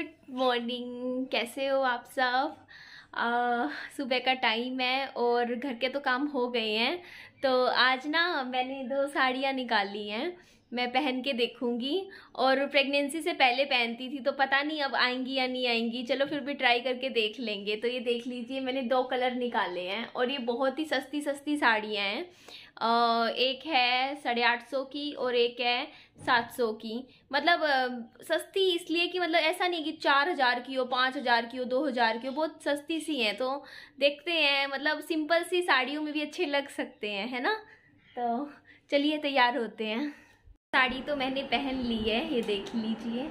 Good morning, कैसे हो आप सब। सुबह का टाइम है और घर के तो काम हो गए हैं। तो आज ना मैंने 2 साड़ियाँ निकाली हैं, मैं पहन के देखूंगी। और प्रेगनेंसी से पहले पहनती थी तो पता नहीं अब आएंगी या नहीं आएंगी, चलो फिर भी ट्राई करके देख लेंगे। तो ये देख लीजिए, मैंने 2 कलर निकाले हैं और ये बहुत ही सस्ती सस्ती साड़ियाँ हैं। एक है 850 की और एक है 700 की। मतलब सस्ती इसलिए कि मतलब ऐसा नहीं कि 4000 की हो, 5000 की हो, 2000 की हो, बहुत सस्ती सी हैं। तो देखते हैं, मतलब सिंपल सी साड़ियों में भी अच्छे लग सकते हैं, है ना। तो चलिए तैयार होते हैं। साड़ी तो मैंने पहन ली है, ये देख लीजिए।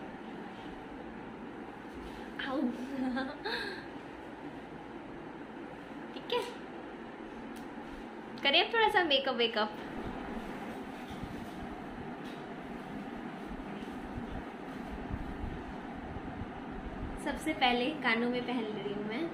ठीक है, करें थोड़ा सा मेकअप वेकअप। सबसे पहले कानों में पहन रही हूँ मैं।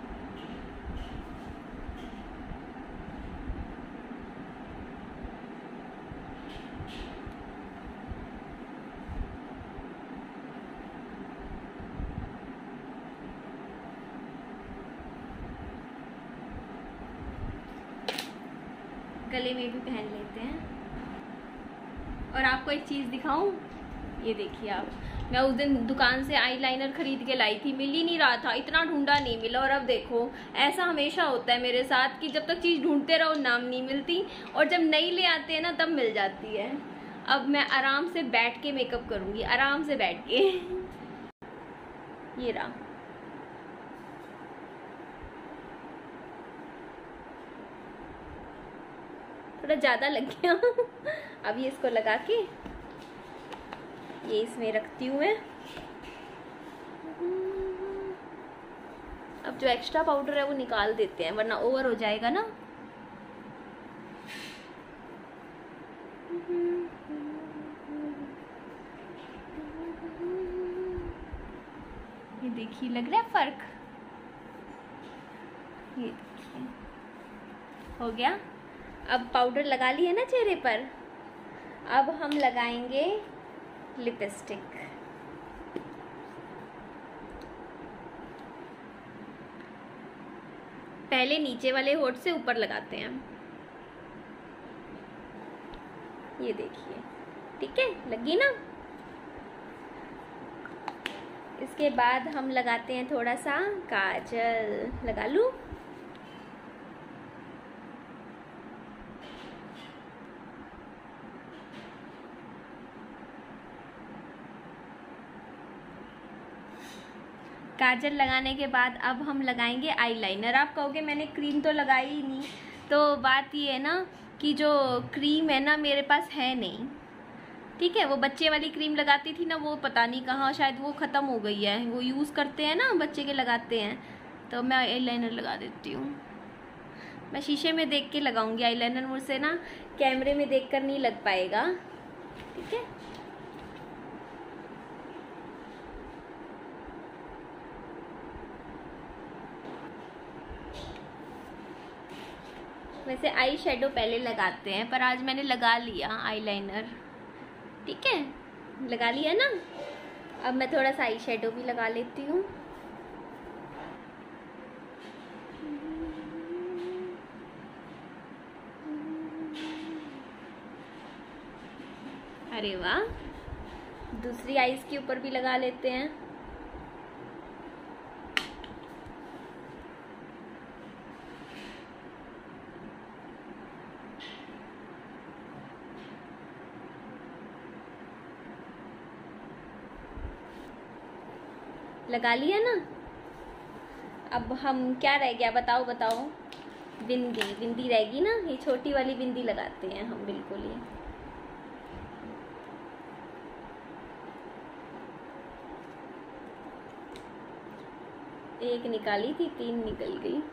गले में भी पहन लेते हैं। और आपको एक चीज दिखाऊं, ये देखिए आप, मैं उस दिन दुकान से आईलाइनर खरीद के लाई थी, मिल ही नहीं रहा था, इतना ढूंढा नहीं मिला। और अब देखो, ऐसा हमेशा होता है मेरे साथ कि जब तक चीज ढूंढते रहो नाम नहीं मिलती, और जब नई ले आते हैं ना तब मिल जाती है। अब मैं आराम से बैठ के मेकअप करूंगी, आराम से बैठ के। ये रहा। थोड़ा ज्यादा लग गया। अब ये इसको लगा के ये इसमें रखती हूँ मैं। अब जो एक्स्ट्रा पाउडर है वो निकाल देते हैं, वरना ओवर हो जाएगा ना। ये देखिए, लग रहा है फर्क। ये देखिए, हो गया। अब पाउडर लगा ली है ना चेहरे पर, अब हम लगाएंगे लिपस्टिक। पहले नीचे वाले होठ से ऊपर लगाते हैं। ये देखिए, ठीक है, लगी ना। इसके बाद हम लगाते हैं थोड़ा सा काजल। लगा लूं? काजल लगाने के बाद अब हम लगाएंगे आईलाइनर। आप कहोगे मैंने क्रीम तो लगाई ही नहीं, तो बात ये है ना कि जो क्रीम है ना मेरे पास है नहीं। ठीक है, वो बच्चे वाली क्रीम लगाती थी ना, वो पता नहीं कहाँ, शायद वो ख़त्म हो गई है। वो यूज़ करते हैं ना, बच्चे के लगाते हैं। तो मैं आईलाइनर लगा देती हूँ। मैं शीशे में देख के लगाऊंगी आईलाइनर, मुझसे ना कैमरे में देख कर नहीं लग पाएगा। ठीक है, वैसे आई शेडो पहले लगाते हैं, पर आज मैंने लगा लिया आईलाइनर। ठीक है, लगा लिया ना। अब मैं थोड़ा सा आई शेडो भी लगा लेती हूँ। अरे वाह, दूसरी आईज के ऊपर भी लगा लेते हैं। लगा लिया ना। अब हम क्या रह गया, बताओ बताओ। बिंदी, बिंदी रहेगी ना, ये छोटी वाली बिंदी लगाते हैं हम। बिल्कुल ये एक निकाली थी, 3 निकल गई।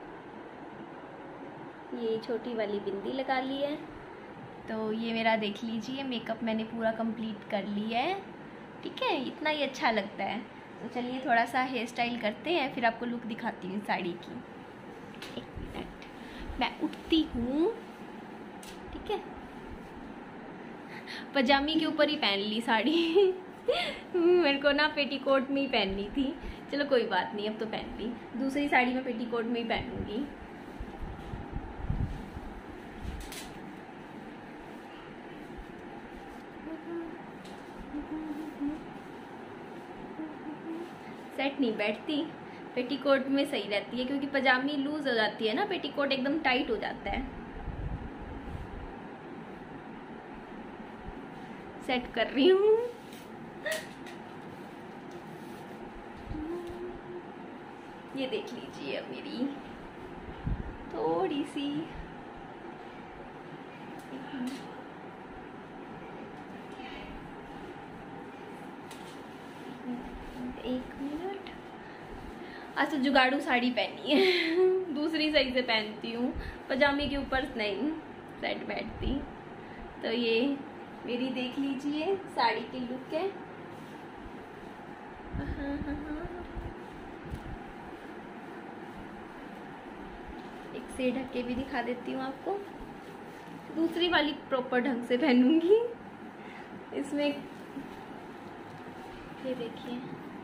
ये छोटी वाली बिंदी लगा ली है। तो ये मेरा देख लीजिए, मेकअप मैंने पूरा कंप्लीट कर लिया है। ठीक है, इतना ही अच्छा लगता है। तो चलिए थोड़ा सा हेयर स्टाइल करते हैं, फिर आपको लुक दिखाती हूँ साड़ी की। 1 मिनट, मैं उठती हूँ। ठीक है, पजामी के ऊपर ही पहन ली साड़ी। मेरे को ना पेटीकोट में ही पहननी थी। चलो कोई बात नहीं, अब तो पहन ली। दूसरी साड़ी मैं पेटीकोट में ही पहनूंगी। सेट नहीं बैठती, पेटीकोट में सही रहती है क्योंकि पजामी लूज हो जाती है ना, पेटीकोट एकदम टाइट हो जाता है। सेट कर रही हूँ। ये देख लीजिए अब मेरी थोड़ी सी, एक मिनट। आज तो जुगाड़ू साड़ी पहनी है। दूसरी सही से पहनती हूँ, पजामे के ऊपर नहीं सेट बैठती। तो ये मेरी देख लीजिए साड़ी की लुक है। एक से ढक के भी दिखा देती हूँ आपको। दूसरी वाली प्रॉपर ढंग से पहनूंगी। इसमें ये देखिए,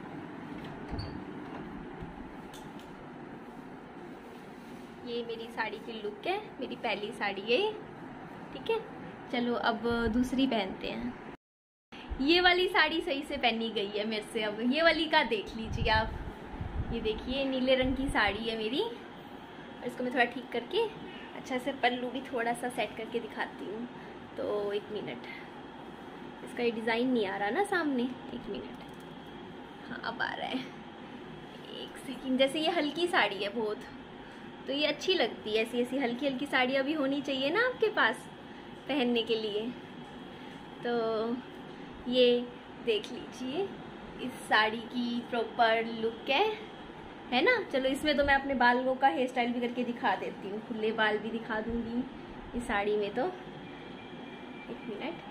ये मेरी साड़ी की लुक है, मेरी पहली साड़ी है। ठीक है, चलो अब दूसरी पहनते हैं। ये वाली साड़ी सही से पहनी गई है मेरे से। अब ये वाली का देख लीजिए आप। ये देखिए नीले रंग की साड़ी है मेरी, और इसको मैं थोड़ा ठीक करके अच्छा से पल्लू भी थोड़ा सा सेट करके दिखाती हूँ। तो एक मिनट, इसका ये डिज़ाइन नहीं आ रहा ना सामने। एक मिनट, हाँ अब आ रहा है। एक सेकंड। जैसे ये हल्की साड़ी है बहुत, तो ये अच्छी लगती है। ऐसी ऐसी हल्की हल्की साड़ियाँ भी होनी चाहिए ना आपके पास पहनने के लिए। तो ये देख लीजिए इस साड़ी की प्रॉपर लुक है ना। चलो इसमें तो मैं अपने बालों का हेयर स्टाइल भी करके दिखा देती हूँ, खुले बाल भी दिखा दूंगी इस साड़ी में। तो एक मिनट,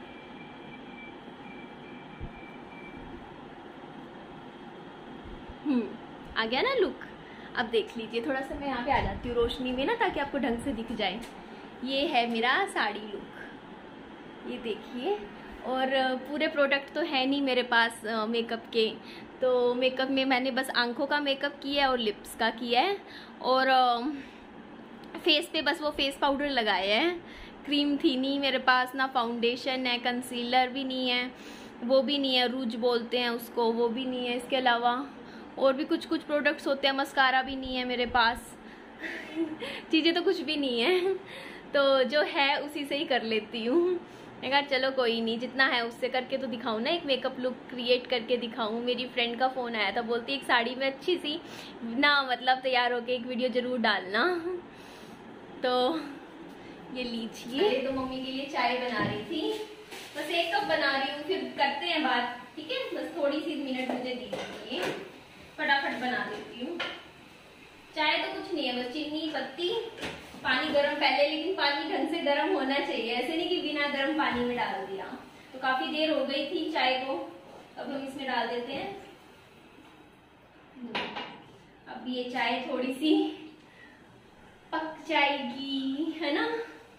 आ गया ना लुक। अब देख लीजिए, थोड़ा सा मैं यहाँ पे आ जाती हूँ रोशनी में ना, ताकि आपको ढंग से दिख जाए। ये है मेरा साड़ी लुक, ये देखिए। और पूरे प्रोडक्ट तो है नहीं मेरे पास मेकअप के। तो मेकअप में मैंने बस आंखों का मेकअप किया है और लिप्स का किया है, और फेस पे बस वो फेस पाउडर लगाया है। क्रीम थी नहीं मेरे पास, ना फाउंडेशन है, कंसीलर भी नहीं है, वो भी नहीं है, रूज बोलते हैं उसको, वो भी नहीं है। इसके अलावा और भी कुछ कुछ प्रोडक्ट्स होते हैं, मस्कारा भी नहीं है मेरे पास। चीज़ें तो कुछ भी नहीं है, तो जो है उसी से ही कर लेती हूँ। मैं कहा चलो कोई नहीं, जितना है उससे करके तो दिखाऊँ ना, एक मेकअप लुक क्रिएट करके दिखाऊँ। मेरी फ्रेंड का फ़ोन आया था, बोलती एक साड़ी में अच्छी सी ना मतलब तैयार होके एक वीडियो ज़रूर डालना। तो ये लीजिए। तो मम्मी के लिए चाय बना रही थी, बस एक कप बना रही हूँ, फिर करते हैं बात। ठीक है, बस थोड़ी सी मिनट मुझे दीजिए, फटाफट बना देती हूँ। चाय तो कुछ नहीं है, बस चीनी, पत्ती, पानी गरम पहले, लेकिन पानी ढंग से गरम होना चाहिए, ऐसे नहीं कि बिना गरम पानी में डाल दिया। तो काफी देर हो गई थी चाय को, अब हम इसमें डाल देते हैं। अब ये चाय थोड़ी सी पक जाएगी, है ना।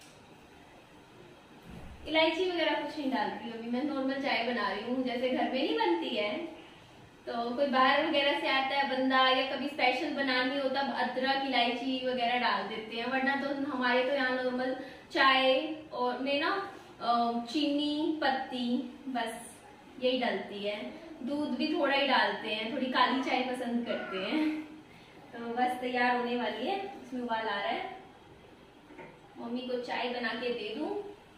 इलायची वगैरह कुछ नहीं डालती हूँ अभी, मैं नॉर्मल चाय बना रही हूँ, जैसे घर में नहीं बनती है। तो कोई बाहर वगैरह से आता है बंदा, या कभी स्पेशल बनानी हो तब अदरक इलायची वगैरह डाल देते हैं, वरना तो हमारे तो यहाँ नॉर्मल चाय और में ना चीनी, पत्ती, बस यही डलती है। दूध भी थोड़ा ही डालते हैं, थोड़ी काली चाय पसंद करते हैं। तो बस तैयार होने वाली है, इसमें उबाल आ रहा है। मम्मी को चाय बना के दे दूं।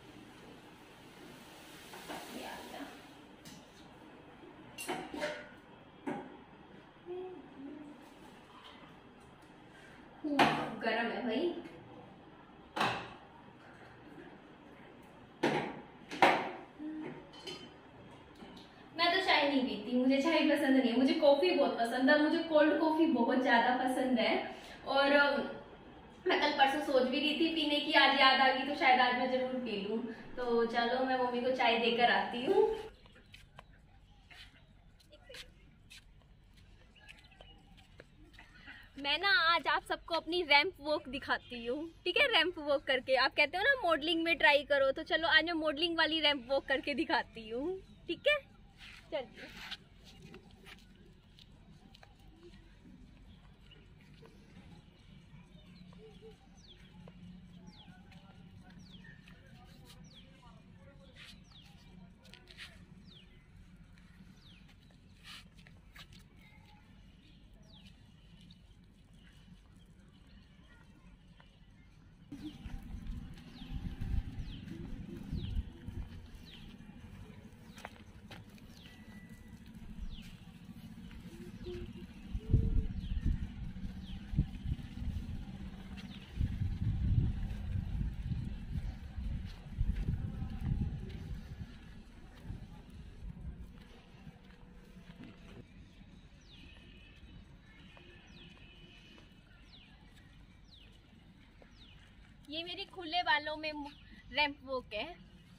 गरम है भाई। मैं तो चाय नहीं पीती, मुझे चाय पसंद नहीं है, मुझे कॉफी बहुत पसंद है, मुझे कोल्ड कॉफी बहुत ज्यादा पसंद है। और मैं कल परसों सोच भी रही थी पीने की, आज याद आ गई तो शायद आज मैं जरूर पी लूं। तो चलो मैं मम्मी को चाय देकर आती हूँ। मैं ना आज आप सबको अपनी रैंप वॉक दिखाती हूँ। ठीक है, रैंप वॉक करके, आप कहते हो ना मॉडलिंग में ट्राई करो, तो चलो आज मैं मॉडलिंग वाली रैंप वॉक करके दिखाती हूँ। ठीक है, चलिए। ये मेरी खुले बालों में रैंप वॉक है।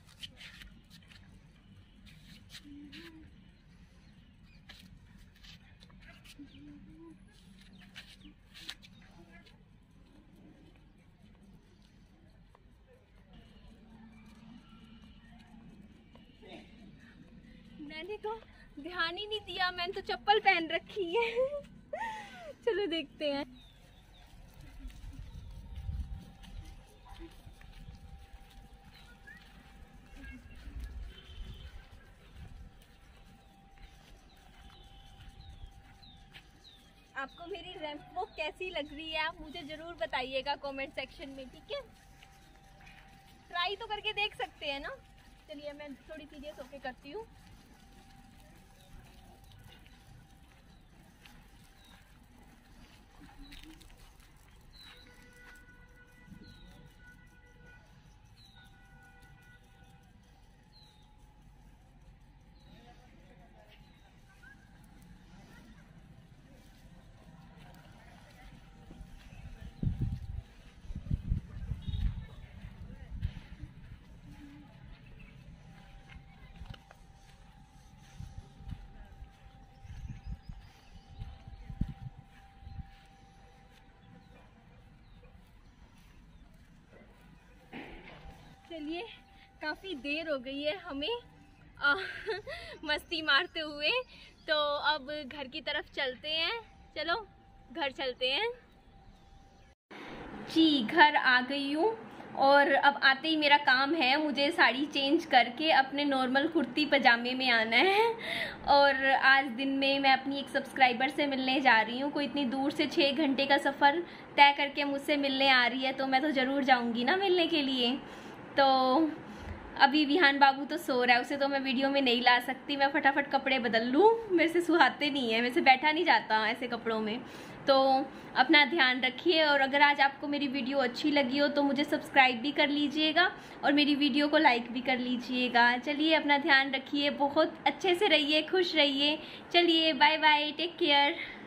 मैंने तो ध्यान ही नहीं दिया, मैंने तो चप्पल पहन रखी है। चलो देखते हैं। आपको मेरी रैंप वॉक कैसी लग रही है, आप मुझे जरूर बताइएगा कमेंट सेक्शन में, ठीक है। ट्राई तो करके देख सकते हैं ना। चलिए मैं थोड़ी सीरियस होके करती हूँ। चलिए काफ़ी देर हो गई है हमें मस्ती मारते हुए, तो अब घर की तरफ चलते हैं। चलो घर चलते हैं जी। घर आ गई हूँ और अब आते ही मेरा काम है, मुझे साड़ी चेंज करके अपने नॉर्मल कुर्ती पजामे में आना है। और आज दिन में मैं अपनी एक सब्सक्राइबर से मिलने जा रही हूँ। कोई इतनी दूर से 6 घंटे का सफ़र तय करके मुझसे मिलने आ रही है, तो मैं तो ज़रूर जाऊँगी ना मिलने के लिए। तो अभी विहान बाबू तो सो रहा है, उसे तो मैं वीडियो में नहीं ला सकती। मैं फटाफट कपड़े बदल लूँ, मेरे से सुहाते नहीं है, मेरे से बैठा नहीं जाता ऐसे कपड़ों में। तो अपना ध्यान रखिए, और अगर आज आपको मेरी वीडियो अच्छी लगी हो तो मुझे सब्सक्राइब भी कर लीजिएगा और मेरी वीडियो को लाइक भी कर लीजिएगा। चलिए अपना ध्यान रखिए, बहुत अच्छे से रहिए, खुश रहिए। चलिए बाय बाय, टेक केयर।